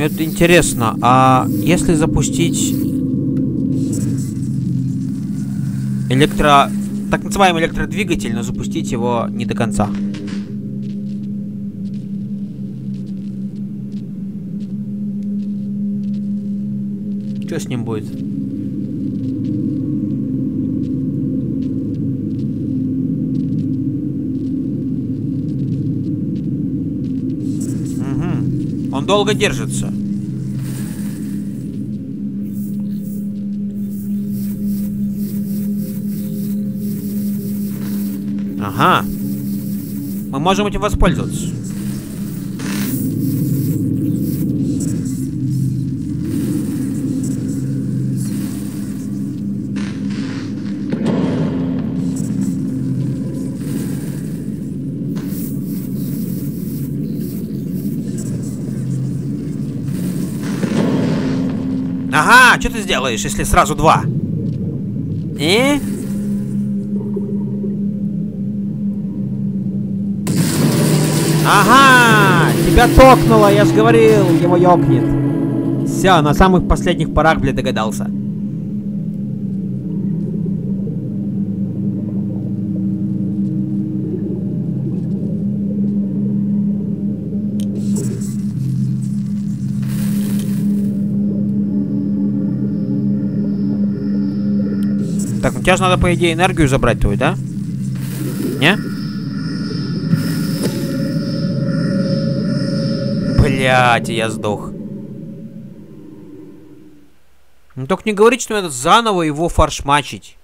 Мне вот интересно, а если запустить так называемый электродвигатель, но запустить его не до конца? Что с ним будет? Угу. Он долго держится. Ага. Мы можем этим воспользоваться. Ага, что ты сделаешь, если сразу два? Ага, тебя токнуло, я ж говорил, его ёкнет. Все, на самых последних порах, блядь, догадался. Так, ну тебе же надо, по идее, энергию забрать твою, да? Не? Блядь, я сдох. Ну только не говорите, что надо заново его фаршмачить.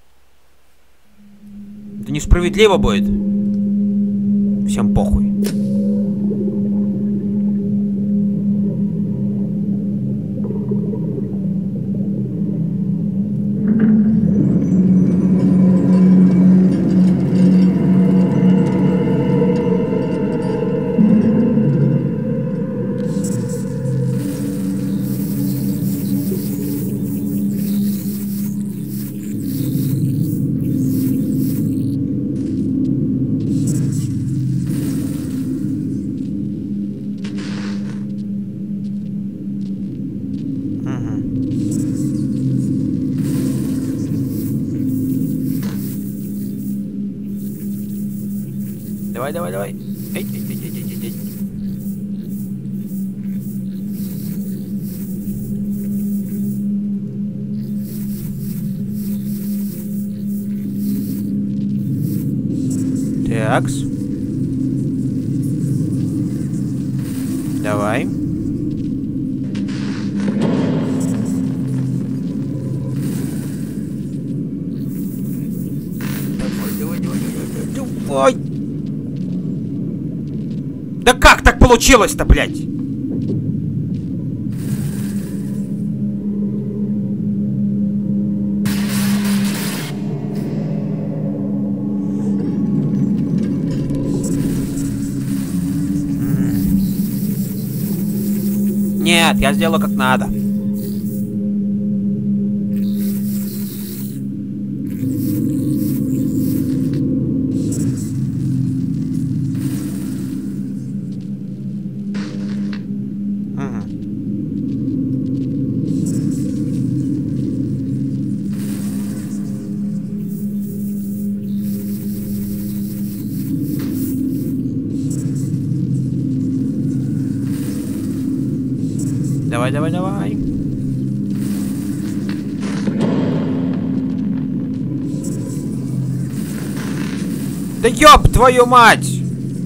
Это несправедливо будет. Всем похуй. Давай, давай, давай. Эй, эй, эй, эй, эй, эй. Такс. Давай. Давай, давай, давай, давай, давай. Да как так получилось-то, блядь? Нет, я сделаю как надо. Давай, давай, давай. Да ёб твою мать!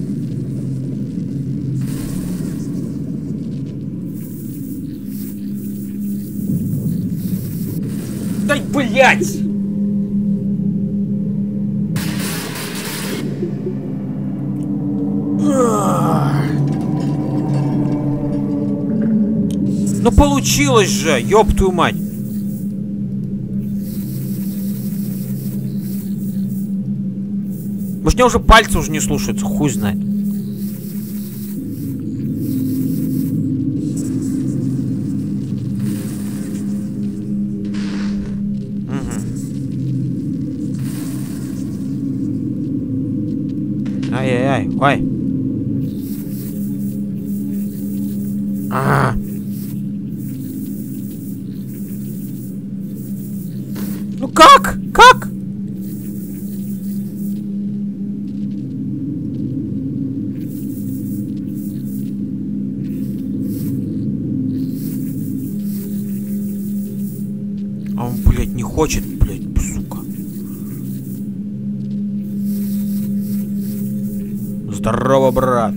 Дай, блядь! Ну получилось же, ёб твою мать. Может, мне уже пальцы уже не слушаются, хуй знает. Ай-яй-яй, ой. Ну как? Как? А он, блядь, не хочет, блядь, сука. Здорово, брат.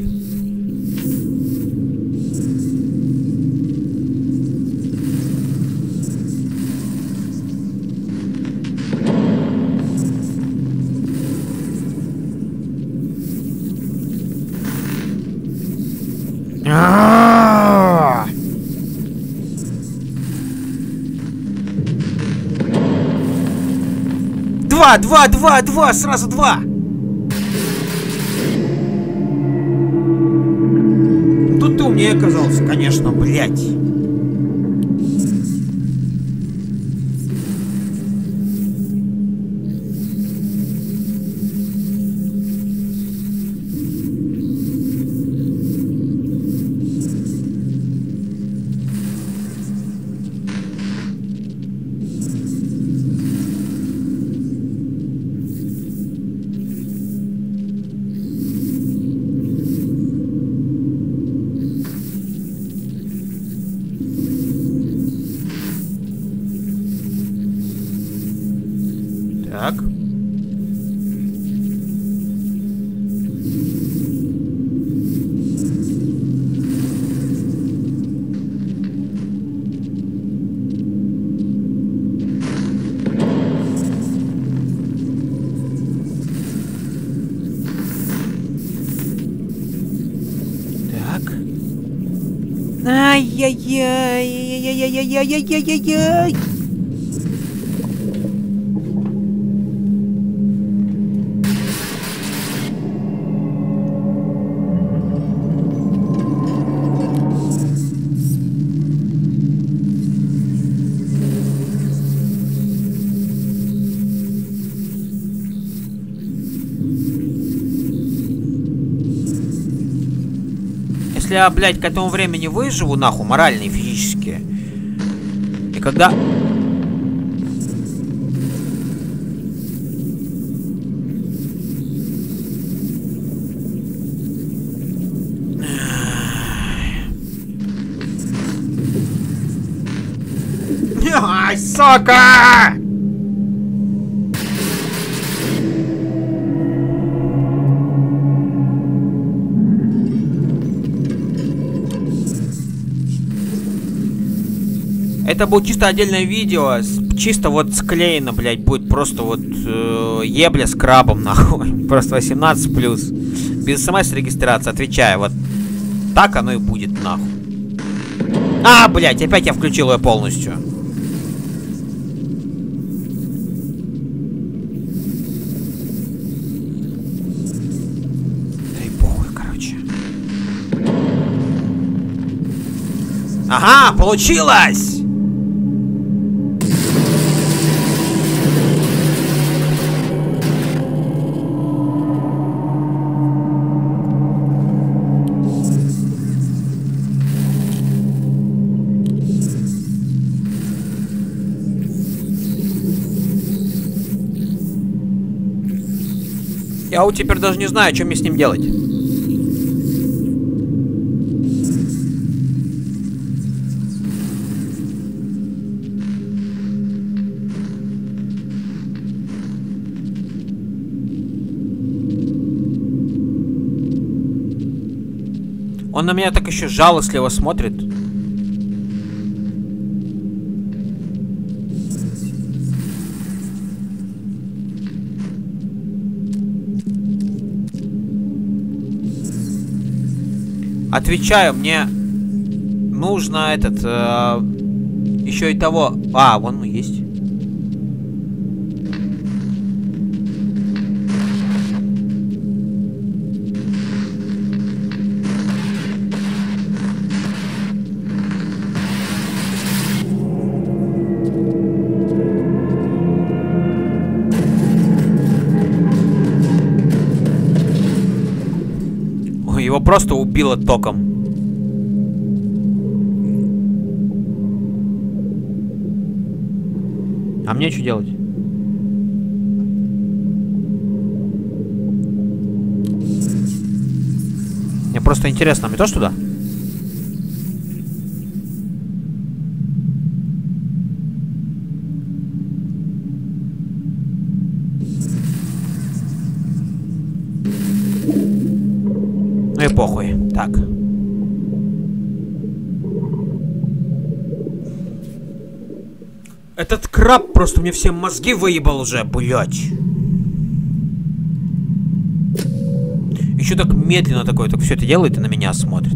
Два, сразу два. Тут ты умнее оказался, конечно, блядь. Так. Так. Ай-яй-яй-яй-яй-яй-яй-яй-яй-яй. Если я, блядь, к этому времени выживу, нахуй, морально и физически. И когда... Ай, сука! Это будет чисто отдельное видео, чисто вот склеено, блядь, будет просто вот ебля с крабом, нахуй. Просто 18+. Без смс-регистрации, отвечаю, вот так оно и будет, нахуй. А, блядь, опять я включил ее полностью. Да и похуй, короче. Ага, получилось! Я вот теперь даже не знаю, что мне с ним делать. Он на меня так еще жалостливо смотрит. Отвечаю, мне нужно этот еще и того. А, вон он есть. Его просто убило током. А мне что делать? просто интересно, мне тоже туда? Ну и похуй. Так. Этот краб просто мне все мозги выебал уже, блять. Еще так медленно такой, так все это делает и на меня смотрит.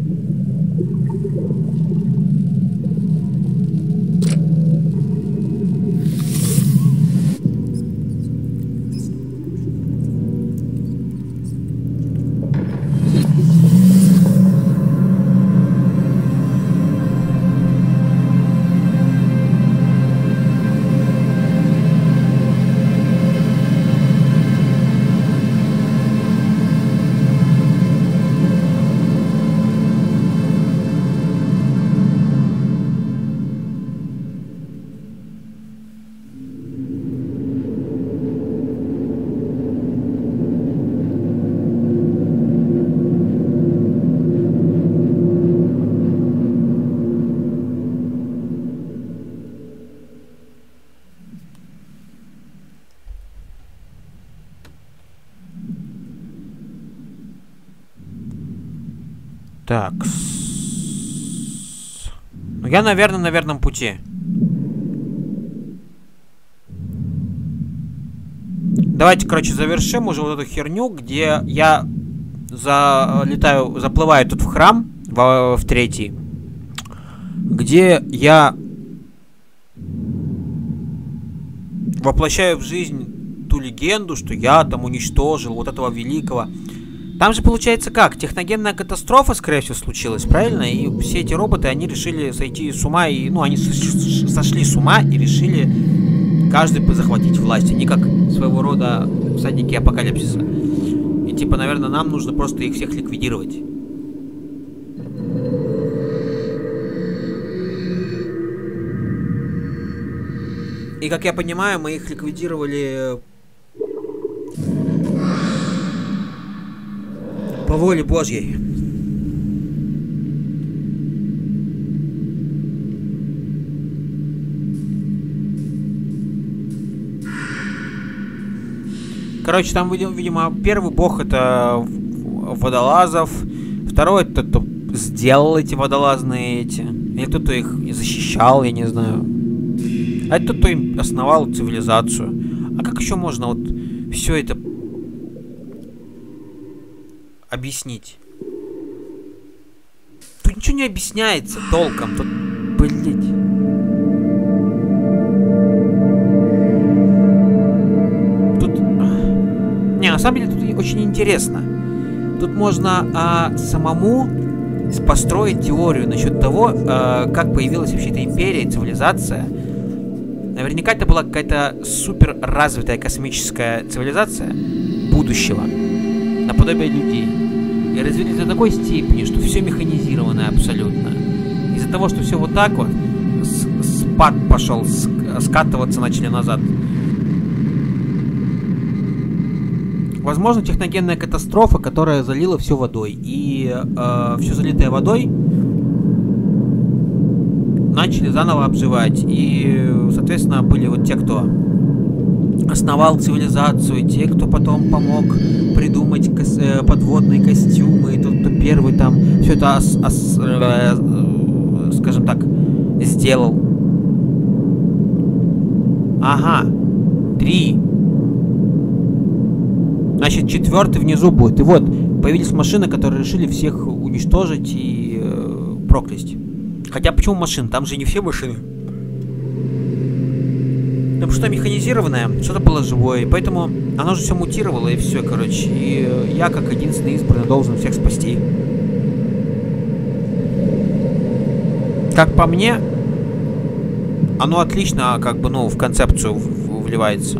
Так. Ну, я, наверное, на верном пути. Давайте, короче, завершим уже вот эту херню, где я заплываю тут в храм, в третий, где я воплощаю в жизнь ту легенду, что я там уничтожил вот этого великого. Там же получается как? Техногенная катастрофа, скорее всего, случилась, правильно? И все эти роботы, они решили сойти с ума, и, ну, они сошли с ума и решили каждый захватить власть. Они как своего рода всадники апокалипсиса. И типа, наверное, нам нужно просто их всех ликвидировать. И, как я понимаю, мы их ликвидировали по воле Божьей. Короче, там, видимо, первый бог это водолазов, второй это кто сделал эти водолазные эти, или кто-то их защищал, я не знаю. А это кто им основал цивилизацию. А как еще можно вот все это объяснить? Тут ничего не объясняется толком. Тут, блять. Тут... Не, на самом деле тут очень интересно. Тут можно самому построить теорию насчет того, как появилась вообще эта империя, цивилизация. Наверняка это была какая-то супер развитая космическая цивилизация будущего, наподобие людей. И развились до такой степени, что все механизированное абсолютно. Из-за того, что все вот так вот, спад пошел, скатываться начали назад. Возможно, техногенная катастрофа, которая залила все водой. И все залитое водой начали заново обживать. И, соответственно, были вот те, кто основал цивилизацию, те, кто потом помог придумать подводные костюмы, и тот, кто первый там все это, скажем так, сделал. Ага, 3. Значит, 4 внизу будет. И вот, появились машины, которые решили всех уничтожить и проклясть. Хотя почему машины? Там же не все машины. Потому что механизированное, что-то было живое, и поэтому оно же все мутировало, и все, короче. И я, как единственный избранный, должен всех спасти. Как по мне, оно отлично, как бы, ну, в концепцию вливается.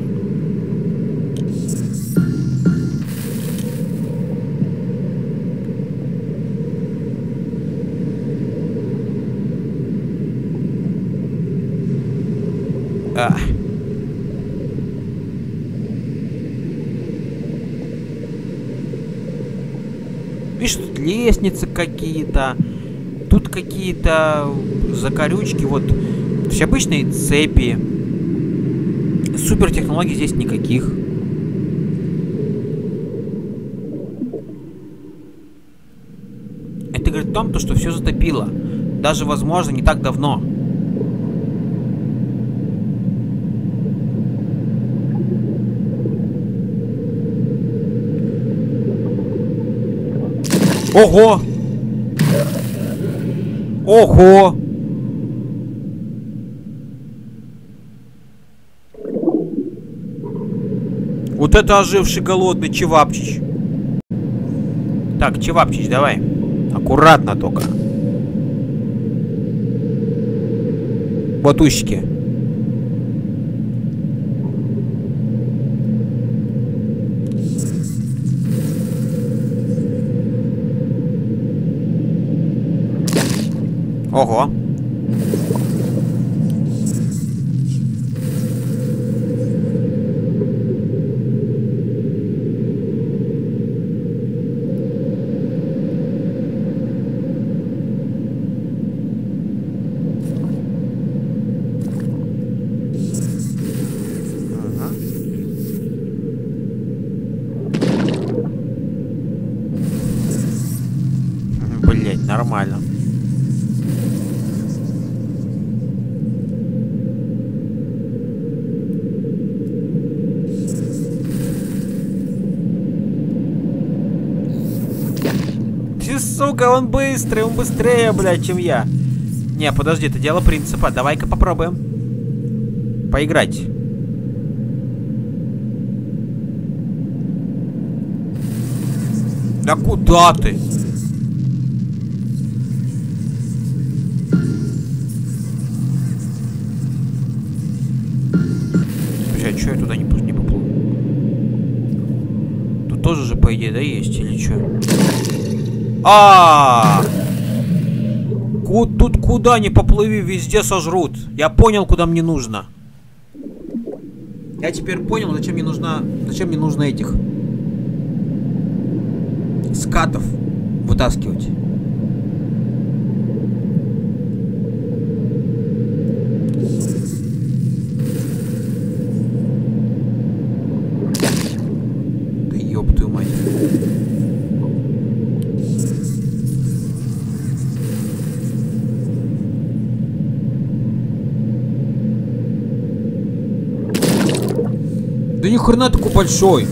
Видишь, тут лестницы какие-то. Тут какие-то закорючки. Вот. То есть обычные цепи. Супер технологий здесь никаких. Это говорит о том, что все затопило. Даже, возможно, не так давно. Ого! Ого! Вот это оживший голодный Чевапчич. Так, Чевапчич, давай. Аккуратно только. Вот усики. Ого. Блять, нормально. Ты, сука, он быстрый, он быстрее, блядь, чем я. Не, подожди, это дело принципа. Давай-ка попробуем поиграть. Да куда ты? Слушай, а чё я туда не поплыл? Тут тоже же, по идее, да, есть, или чё? Тут куда ни поплыви, везде сожрут. Я понял, куда мне нужно. Я теперь понял, зачем мне нужно этих скатов вытаскивать. Да ёб твою мать. Да ни хрена такой большой.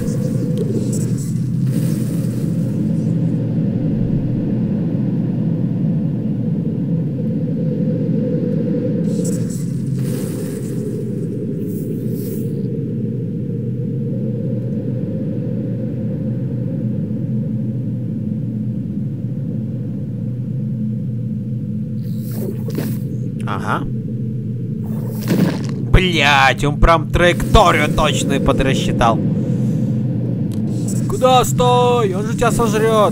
Ага. Блять, он прям траекторию точную подрасчитал. Куда стой? Он же тебя сожрет.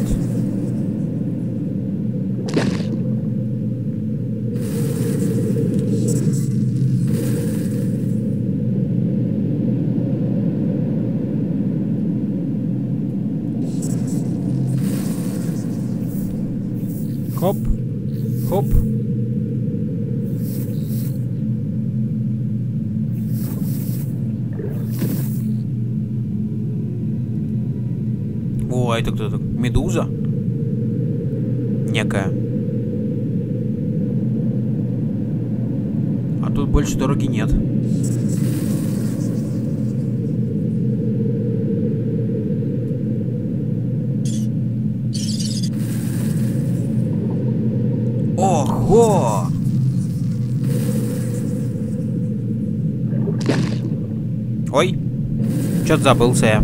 Хоп, хоп. О, это кто-то? Медуза? Некая. А тут больше дороги нет. Ого! Ой, что-то забылся я.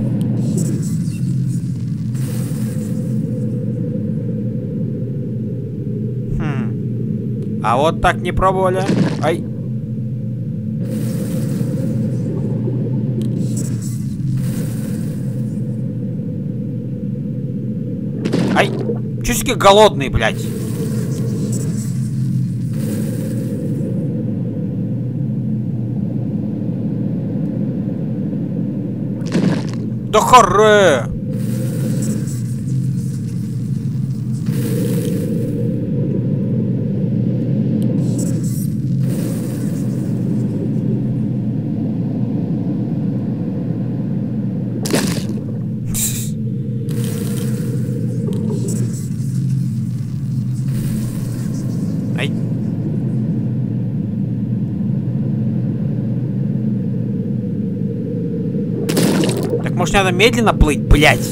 А вот так не пробовали. Ай. Ай. Чуть-чуть голодный, блядь. Да хоре. Может, надо медленно плыть, блядь?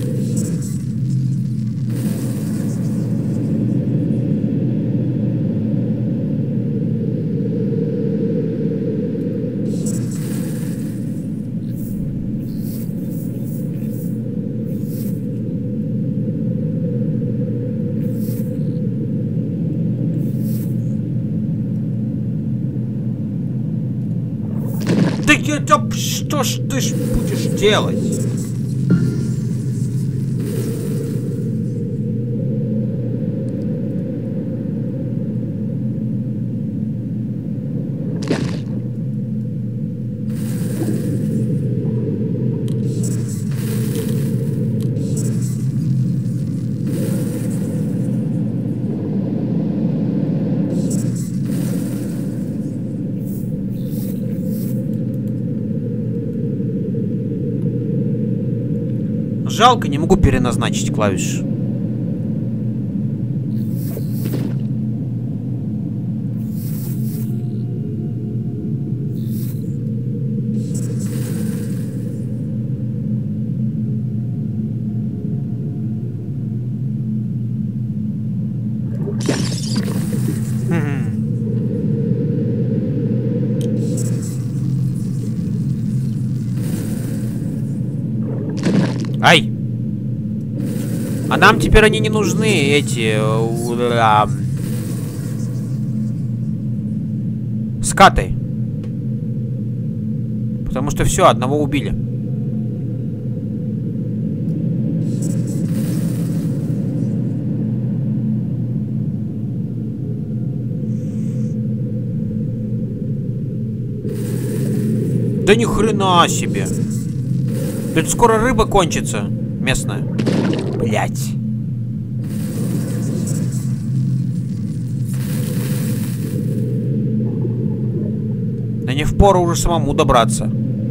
Что ж ты ж будешь делать? Жалко, не могу переназначить клавиш. Ай! А нам теперь они не нужны, эти... скаты. Потому что все, одного убили. Да ни хрена себе. Тут скоро рыба кончится. Местная. Блять. Да не впору уже самому добраться.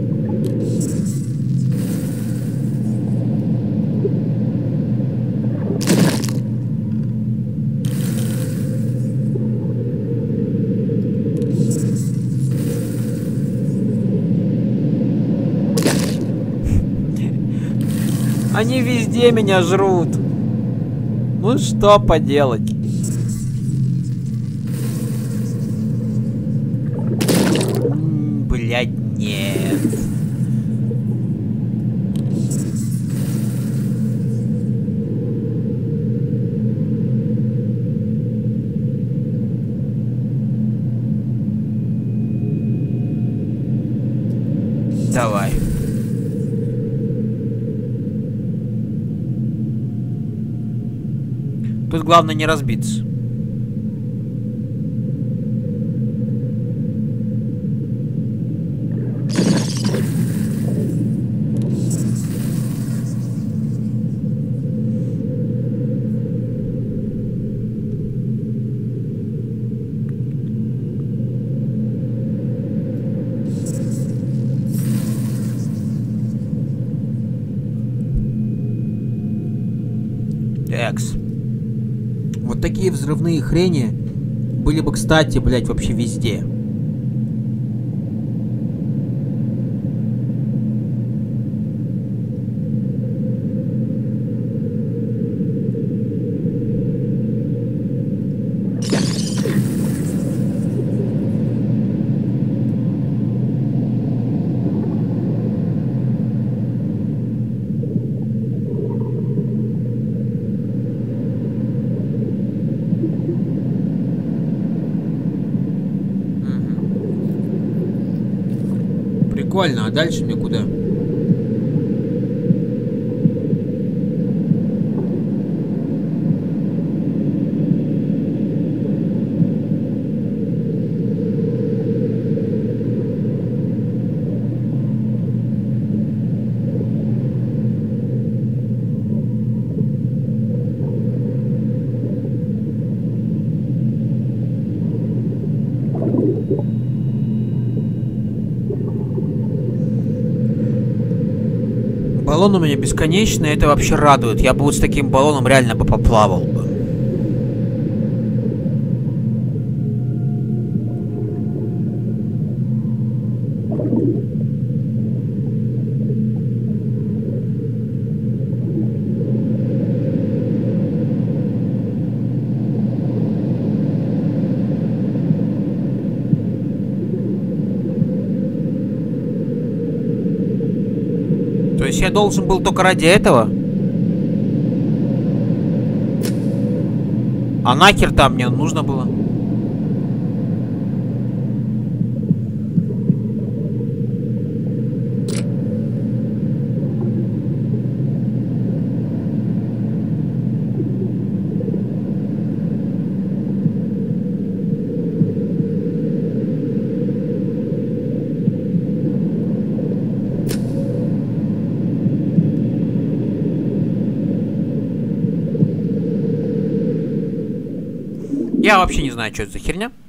Они везде меня жрут. Ну что поделать? Блядь, нет. Давай. Тут главное не разбиться. Экс. Вот такие взрывные хрени были бы, кстати, блядь, вообще везде. Прикольно, а дальше мне куда? Баллон у меня бесконечный, это вообще радует. Я бы вот с таким баллоном реально бы поплавал бы. есть я должен был только ради этого? А нахер там мне нужно было? Я вообще не знаю, что это за херня.